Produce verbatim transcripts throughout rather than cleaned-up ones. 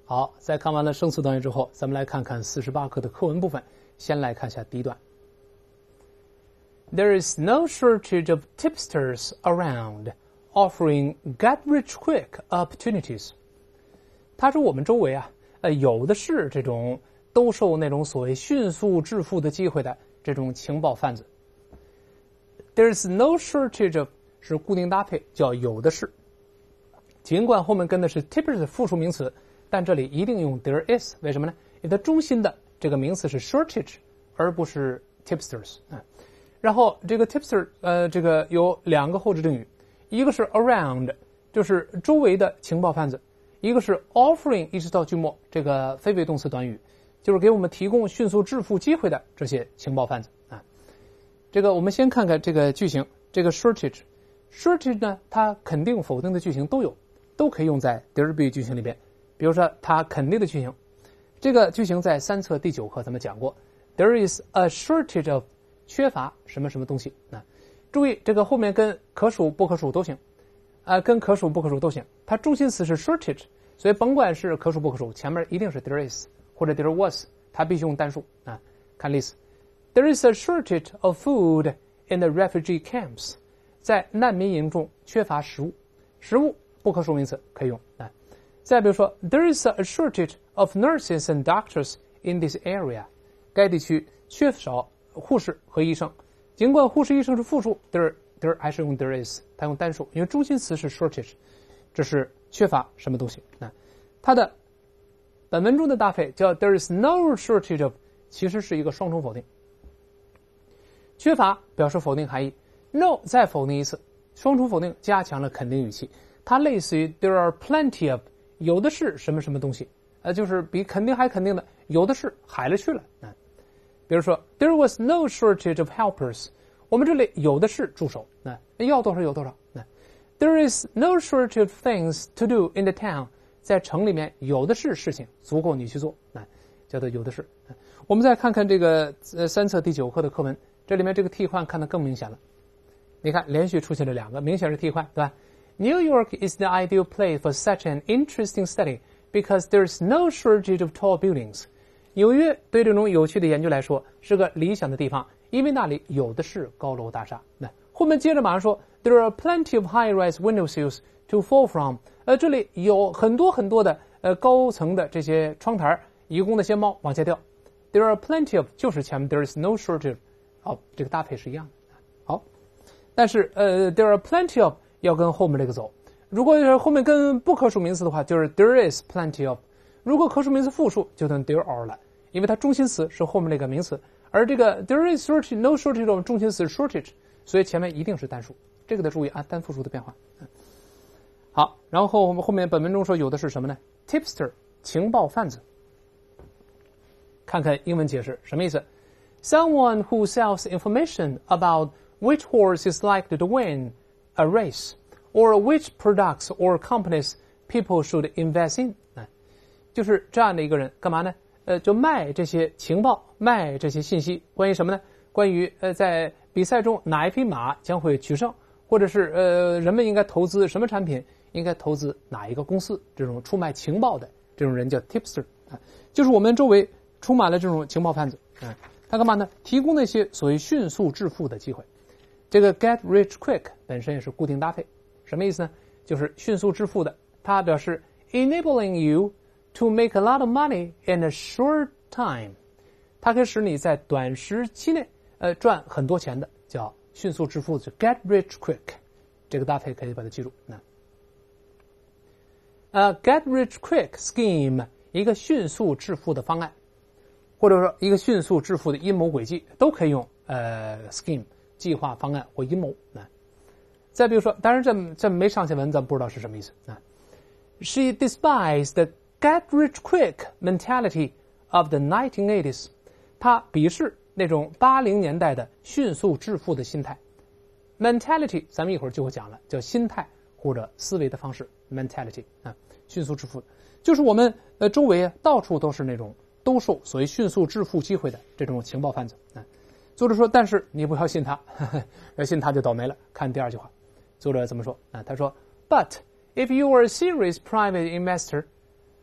好，在看完了生词短语之后，咱们来看看四十八课的课文部分。先来看一下第一段。There is no shortage of tipsters around, offering get-rich-quick opportunities. 他说我们周围啊，呃，有的是这种兜售那种所谓迅速致富的机会的这种情报贩子。There is no shortage of 是固定搭配，叫有的是。尽管后面跟的是 tipsters 的复数名词，但这里一定用 there is， 为什么呢？因为它中心的这个名词是 shortage， 而不是 tipsters 啊。然后这个 tipster， 呃，这个有两个后置定语，一个是 around， 就是周围的情报贩子；一个是 offering， 一直到句末，这个非谓动词短语，就是给我们提供迅速致富机会的这些情报贩子啊。这个我们先看看这个句型，这个 shortage，shortage 呢，它肯定否定的句型都有，都可以用在 there be 句型里边。比如说它肯定的句型，这个句型在三册第九课咱们讲过 ，there is a shortage of 缺乏什么什么东西啊。注意这个后面跟可数不可数都行，啊、呃，跟可数不可数都行。它中心词是 shortage， 所以甭管是可数不可数，前面一定是 there is 或者 there was， 它必须用单数啊。看例子 ，There is a shortage of food in the refugee camps， 在难民营中缺乏食物，食物不可数名词可以用啊。再比如说 ，There is a shortage of nurses and doctors in this area。该地区缺少护士和医生。尽管护士、医生是复数 ，there there 还是用 there is， 它用单数，因为中心词是 shortage， 这是缺乏什么东西啊？它的本文中的搭配叫 there is no shortage of， 其实是一个双重否定。缺乏表示否定含义 ，no 再否定一次，双重否定加强了肯定语气，它类似于 there are plenty of。有的是什么什么东西，呃，就是比肯定还肯定的，有的是海了去了啊。比如说 ，There was no shortage of helpers。我们这里有的是助手，那要多少有多少。那 There is no shortage of things to do in the town。在城里面有的是事情，足够你去做，那叫做有的是。我们再看看这个呃三册第九课的课文，这里面这个替换看得更明显了。你看，连续出现了两个，明显是替换，对吧？New York is the ideal place for such an interesting study because there's no shortage of tall buildings. 纽约对这种有趣的研究来说是个理想的地方，因为那里有的是高楼大厦。那后面接着马上说 ，There are plenty of high-rise window sills to fall from. 呃，这里有很多很多的呃高层的这些窗台，以供那些猫往下掉。There are plenty of 就是前面 there is no shortage。好，这个搭配是一样的。好，但是呃 ，there are plenty of。要跟后面这个走，如果是后面跟不可数名词的话，就是 there is plenty of； 如果可数名词复数，就等 there are 了，因为它中心词是后面那个名词，而这个 there is shortage no shortage 的中心词是 shortage， 所以前面一定是单数，这个得注意啊，单复数的变化。好，然后我们后面本文中说有的是什么呢 ？tipster 情报贩子。看看英文解释什么意思 ？Someone who sells information about which horse is likely to win。A race, or which products or companies people should invest in， 就是这样的一个人，干嘛呢？呃，就卖这些情报，卖这些信息，关于什么呢？关于呃，在比赛中哪一匹马将会取胜，或者是呃，人们应该投资什么产品，应该投资哪一个公司？这种出卖情报的这种人叫 tipster 啊，就是我们周围充满了这种情报贩子啊，他干嘛呢？提供那些所谓迅速致富的机会。这个 get rich quick 本身也是固定搭配，什么意思呢？就是迅速致富的，它表示 enabling you to make a lot of money in a short time， 它可以使你在短时期内呃赚很多钱的，叫迅速致富，就 get rich quick， 这个搭配可以把它记住。那呃 get rich quick scheme 一个迅速致富的方案，或者说一个迅速致富的阴谋诡计，都可以用呃 scheme。计划、方案或阴谋啊。再比如说，当然这这没上下文，咱不知道是什么意思啊。She despised the get-rich-quick mentality of the nineteen eighties。她鄙视那种八零年代的迅速致富的心态。mentality 咱们一会儿就会讲了，叫心态或者思维的方式 mentality 啊，迅速致富就是我们呃周围到处都是那种兜售所谓迅速致富机会的这种情报贩子啊。作者说，但是你不要信他，呵呵要信他就倒霉了。看第二句话，作者怎么说啊？他说 ，But if you are a serious private investor，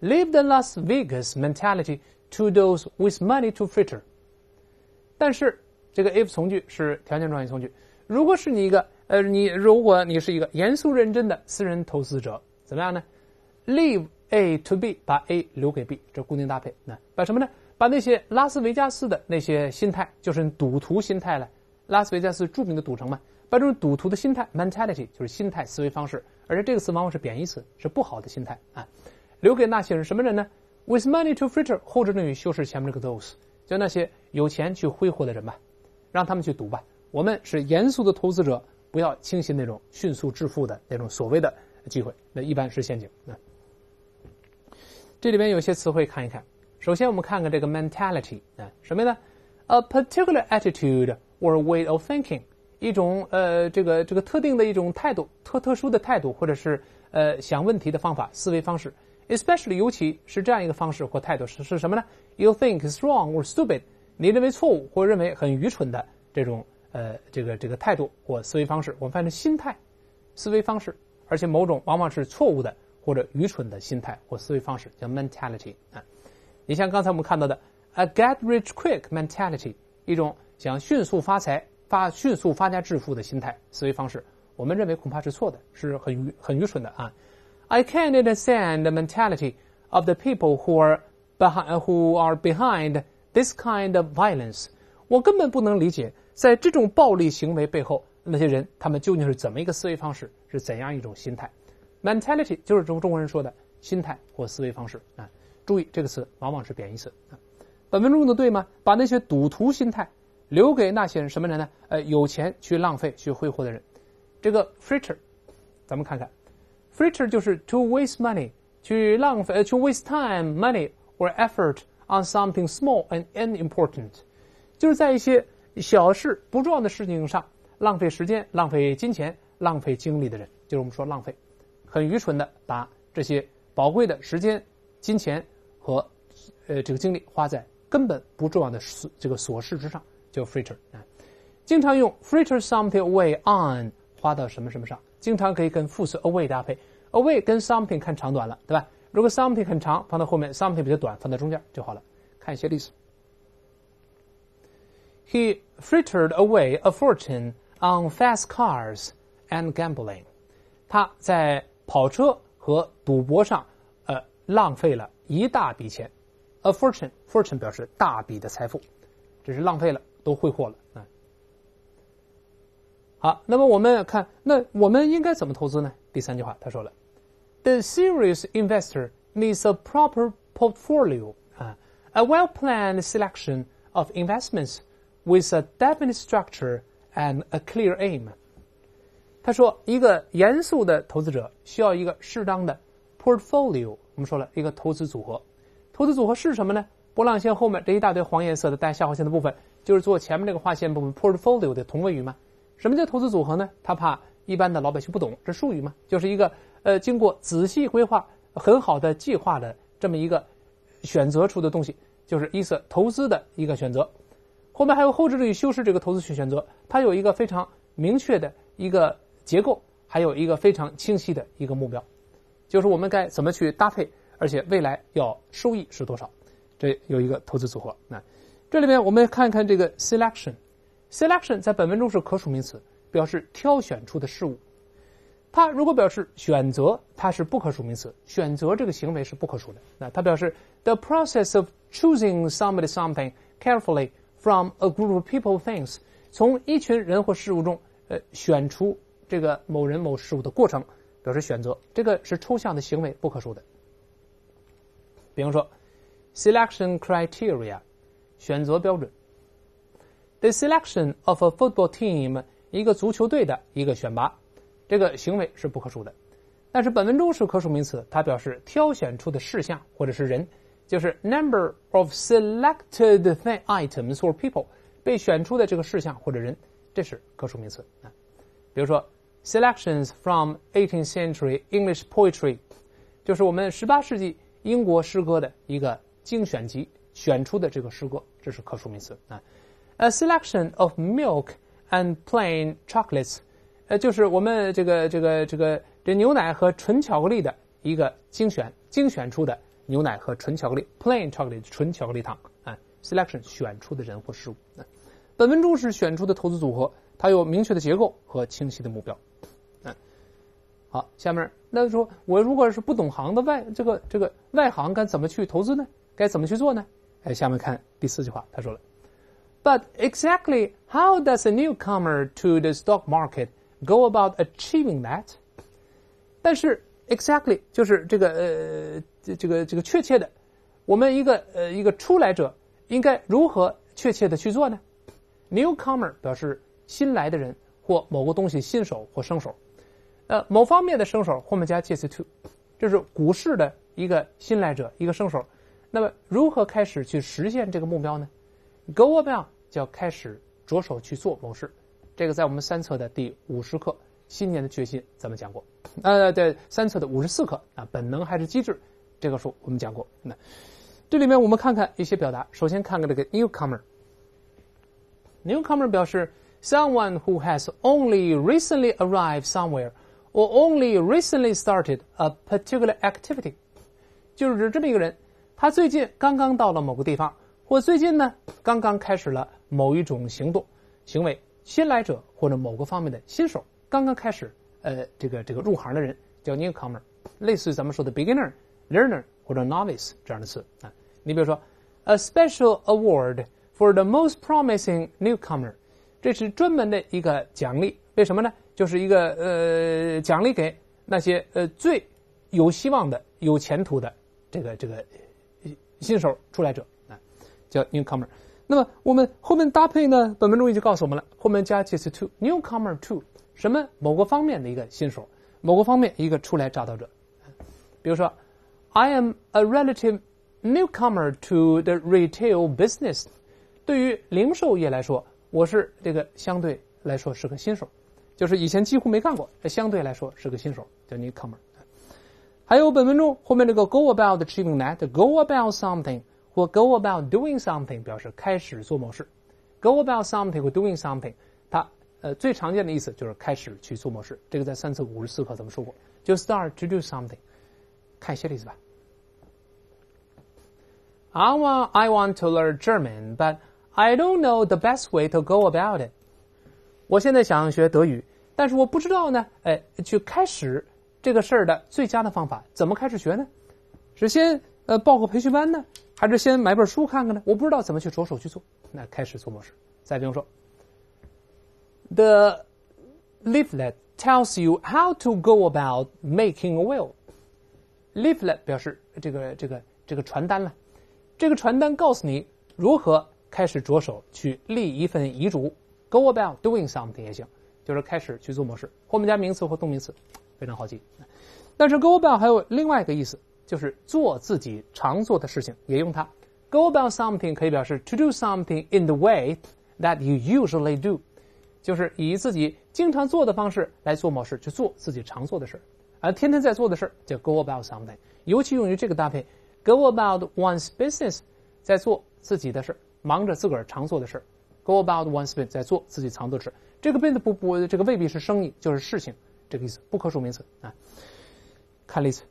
Leave the Las Vegas mentality to those with money to fritter。但是这个 if 从句是条件状语从句，如果是你一个呃，你如果你是一个严肃认真的私人投资者，怎么样呢 ？Leave A to B， 把 A 留给 B， 这固定搭配。那把什么呢？把那些拉斯维加斯的那些心态，就是赌徒心态了。拉斯维加斯著名的赌城嘛，把这种赌徒的心态 mentality 就是心态思维方式，而且这个词往往是贬义词，是不好的心态啊。留给那些人什么人呢 ？With money to fritter， 后置定语修饰前面这个 those， 就那些有钱去挥霍的人吧，让他们去赌吧。我们是严肃的投资者，不要轻信那种迅速致富的那种所谓的机会，那一般是陷阱。那这里边有些词汇看一看。首先我们看看这个 mentality 啊，什么呢 ？A particular attitude or way of thinking， 一种呃这个这个特定的一种态度，特特殊的态度，或者是呃想问题的方法、思维方式。Especially 尤其是这样一个方式或态度是是什么呢 ？You think is wrong or stupid， 你认为错误或认为很愚蠢的这种呃这个这个态度或思维方式，我们翻译成心态、思维方式，而且某种往往是错误的或者愚蠢的心态或思维方式，叫 mentality 啊。你像刚才我们看到的 a get rich quick mentality， 一种想迅速发财、发迅速发家致富的心态、思维方式，我们认为恐怕是错的，是很愚很愚蠢的啊。I can't understand the mentality of the people who are behind who are behind this kind of violence。我根本不能理解，在这种暴力行为背后，那些人他们究竟是怎么一个思维方式，是怎样一种心态 ？Mentality 就是中中国人说的心态或思维方式啊。注意这个词往往是贬义词啊。本文中用的对吗？把那些赌徒心态留给那些人什么人呢？呃，有钱去浪费、去挥霍的人。这个 fritter， 咱们看看 ，fritter 就是 to waste money， 去浪费，呃，去 waste time, money or effort on something small and unimportant， 就是在一些小事、不重要的事情上浪费时间、浪费金钱、浪费精力的人，就是我们说浪费，很愚蠢的把这些宝贵的时间、金钱和呃这个精力花在根本不重要的这个琐事之上，叫 fritter 啊。经常用 fritter something away on 花到什么什么上，经常可以跟副词 away 搭配 ，away 跟 something 看长短了，对吧？如果 something 很长，放到后面 something 比较短，放在中间就好了。看一些例子。He frittered away a fortune on fast cars and gambling。他在跑车和赌博上，呃，浪费了一大笔钱。A fortune， fortune 表示大笔的财富，这是浪费了，都挥霍了啊。好，那么我们看，那我们应该怎么投资呢？第三句话他说了 ，The serious investor needs a proper portfolio 啊 ，a well-planned selection of investments with a definite structure and a clear aim。他说，一个严肃的投资者需要一个适当的 portfolio。我们说了一个投资组合，投资组合是什么呢？波浪线后面这一大堆黄颜色的带下划线的部分，就是做前面这个划线部分 portfolio 的同位语嘛。什么叫投资组合呢？他怕一般的老百姓不懂，这术语嘛，就是一个呃经过仔细规划、很好的计划的这么一个选择出的东西，就是意思投资的一个选择。后面还有后置定语修饰这个投资选择，它有一个非常明确的一个结构，还有一个非常清晰的一个目标，就是我们该怎么去搭配，而且未来要收益是多少，这有一个投资组合。那这里边我们看看这个 selection。Selection 在本文中是可数名词，表示挑选出的事物。它如果表示选择，它是不可数名词，选择这个行为是不可数的。那它表示 the process of choosing somebody something carefully from a group of people things， 从一群人或事物中呃选出这个某人某事物的过程，表示选择。这个是抽象的行为，不可数的。比方说 selection criteria， 选择标准。The selection of a football team， 一个足球队的一个选拔，这个行为是不可数的。但是本文中是可数名词，它表示挑选出的事项或者是人，就是 number of selected items or people， 被选出的这个事项或者人，这是可数名词啊。比如说 selections from eighteenth century English poetry， 就是我们十八世纪英国诗歌的一个精选集，选出的这个诗歌，这是可数名词啊。A selection of milk and plain chocolates， 呃，就是我们这个这个这个这牛奶和纯巧克力的一个精选精选出的牛奶和纯巧克力 plain chocolate 纯巧克力糖啊 selection 选出的人或事物。本文中是选出的投资组合，它有明确的结构和清晰的目标。嗯，好，下面那说我如果是不懂行的外这个这个外行该怎么去投资呢？该怎么去做呢？哎，下面看第四句话，他说了 ，But exactly how does a newcomer to the stock market go about achieving that？ 但是 exactly 就是这个呃这个这个确切的，我们一个呃一个初来者应该如何确切的去做呢 ？Newcomer 表示新来的人或某个东西新手或生手，呃某方面的生手后面加介词 to， 这是股市的一个新来者一个生手。那么如何开始去实现这个目标呢 ？Go about 叫开始着手去做某事，这个在我们三册的第五十课新年的决心咱们讲过，呃，对，三册的五十四课啊，本能还是机智，这个书我们讲过。那这里面我们看看一些表达，首先看看这个 newcomer。newcomer 表示 someone who has only recently arrived somewhere or only recently started a particular activity， 就是指这么一个人。他最近刚刚到了某个地方，或最近呢刚刚开始了某一种行动行为，新来者或者某个方面的新手，刚刚开始呃这个这个入行的人叫 newcomer， 类似于咱们说的 beginner、learner 或者 novice 这样的词啊。你比如说 a special award for the most promising newcomer， 这是专门的一个奖励，为什么呢？就是一个呃奖励给那些呃最有希望的、有前途的这个这个。新手出来者啊，叫 newcomer。那么我们后面搭配呢，本文中已经告诉我们了，后面加介词 to newcomer to 什么某个方面的一个新手，某个方面一个初来乍到者。比如说 I am a relative newcomer to the retail business， 对于零售业来说，我是这个相对来说是个新手，就是以前几乎没干过，相对来说是个新手，叫 newcomer。还有本文中后面这个 go about achieving that， go about something 或 go about doing something 表示开始做某事。go about something 或 doing something， 它呃最常见的意思就是开始去做某事。这个在三册五十四课咱们说过，就 start to do something。看一些例子吧。I want I want to learn German, but I don't know the best way to go about it。我现在想学德语，但是我不知道呢，哎，去开始。这个事儿的最佳的方法怎么开始学呢？是先呃报个培训班呢，还是先买本书看看呢？我不知道怎么去着手去做。那开始做模式。再比如说 ，The leaflet tells you how to go about making a will。leaflet 表示这个这个这个传单了，这个传单告诉你如何开始着手去立一份遗嘱。Go about doing something 也行，就是开始去做模式，后面加名词或动名词。非常好记，但是 go about 还有另外一个意思，就是做自己常做的事情，也用它。Go about something 可以表示 to do something in the way that you usually do， 就是以自己经常做的方式来做某事，去做自己常做的事，而天天在做的事叫 go about something。尤其用于这个搭配 ，go about one's business， 在做自己的事，忙着自个儿常做的事。Go about one's business， 在做自己常做的事。这个 business 不不，这个未必是生意，就是事情。这个意思，不可数名词啊。看例子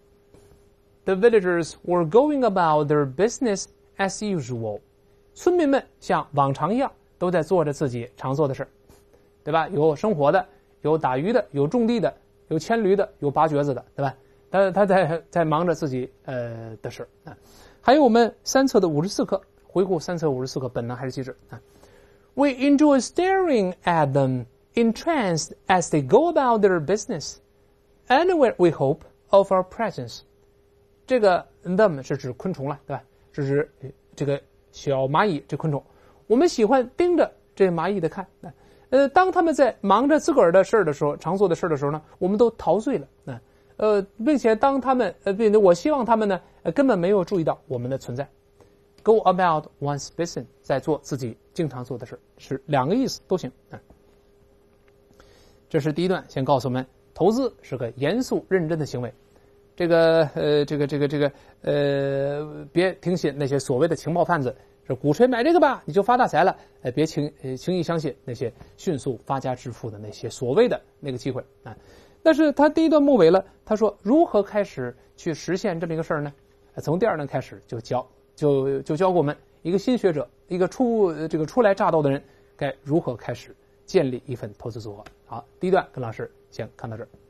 ，The villagers were going about their business as usual。村民们像往常一样，都在做着自己常做的事，对吧？有生活的，有打鱼的，有种地的，有牵驴的，有拔橛子的，对吧？他他在在忙着自己呃的事啊。还有我们三册的五十四课，回顾三册五十四课，本能还是机智啊。We enjoy staring at them。entranced as they go about their business, and we hope of our presence。 这个 them 是指昆虫了，对吧？是指这个小蚂蚁，这昆虫。我们喜欢盯着这蚂蚁的看。呃，当他们在忙着自个儿的事儿的时候，常做的事儿的时候呢，我们都陶醉了。啊，呃，并且当他们呃，并且我希望他们呢，呃，根本没有注意到我们的存在。Go about one's business， 在做自己经常做的事，是两个意思都行啊。这是第一段，先告诉我们，投资是个严肃认真的行为。这个呃，这个这个这个呃，别听信那些所谓的情报贩子，说鼓吹买这个吧，你就发大财了。呃，别轻呃轻易相信那些迅速发家致富的那些所谓的那个机会啊。但是他第一段末尾了，他说如何开始去实现这么一个事儿呢？ 从第二段开始就教，就就教过我们一个新学者，一个初这个初来乍到的人，该如何开始建立一份投资组合。好，第一段跟老师先看到这儿。